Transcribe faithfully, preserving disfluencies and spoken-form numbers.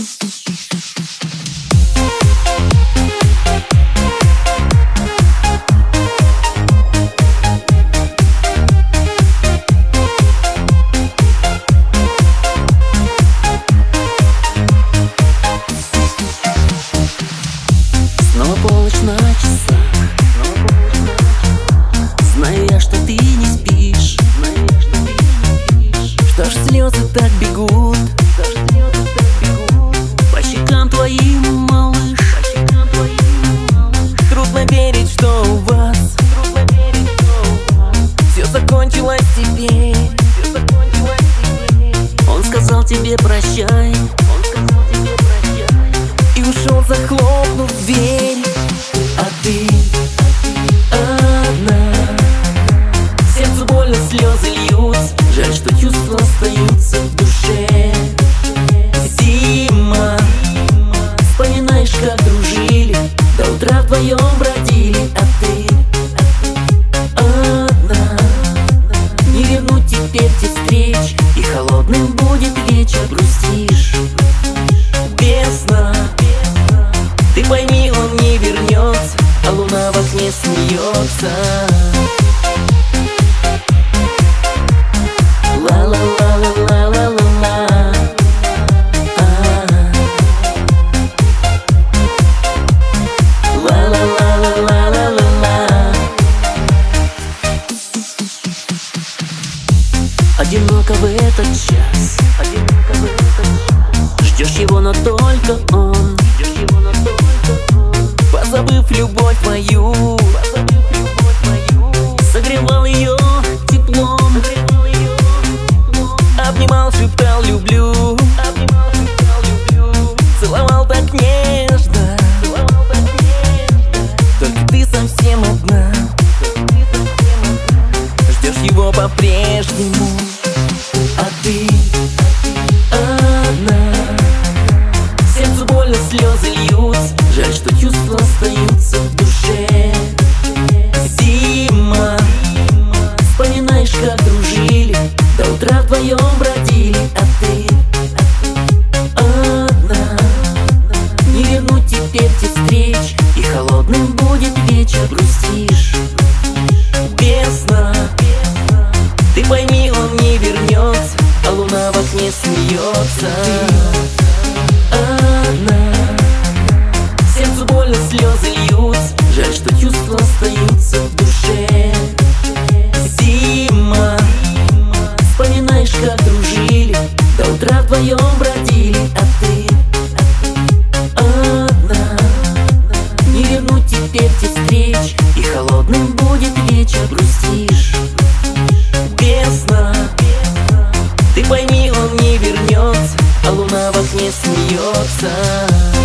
Снова полночь на часах, знаю я, что ты не спишь. Что ж слезы так бегут по щекам твоим, малыш? Трудно верить, что у вас все закончилось теперь. Он сказал тебе прощай и ушел, захлопнув дверь. А ты одна, сердцу больно, слезы льются. Жаль, что чувства остаются в душе. Зима, вспоминаешь, как дружили, до утра вдвоем бродили. А ты одна, не вернуть теперь те встречи, и холодным будет вечер. Грустишь без сна, ты пойми, он не вернется, а луна в окне смеется. Ла-ла-ла-ла-ла-ла-ла-ла. Ла-ла-ла-ла-ла-ла-ла. Одиноко в этот час, ждешь его, но только он, позабыв любовь мою, согревал ее теплом, обнимал, шептал люблю, целовал так нежно. Только ты совсем одна, ждешь его по-прежнему. А ты одна, сердцу больно, слезы льются. Жаль, что чувства остаются в душе. Зима, вспоминаешь, как дружили, до утра вдвоем бродили. А ты одна, не вернуть теперь те встречи, и холодным будет вечер. Грустишь без сна, ты пойми, он не вернется, а луна в окне смеется. Одна, сердцу больно, слезы льются. Жаль, что чувства остаются в душе. Зима, вспоминаешь, как дружили, до утра вдвоем бродили. А ты одна, не вернуть теперь те встречи, и холодным будет вечер. Грустишь без сна, ты пойми, он не вернется, а луна в окне смеется.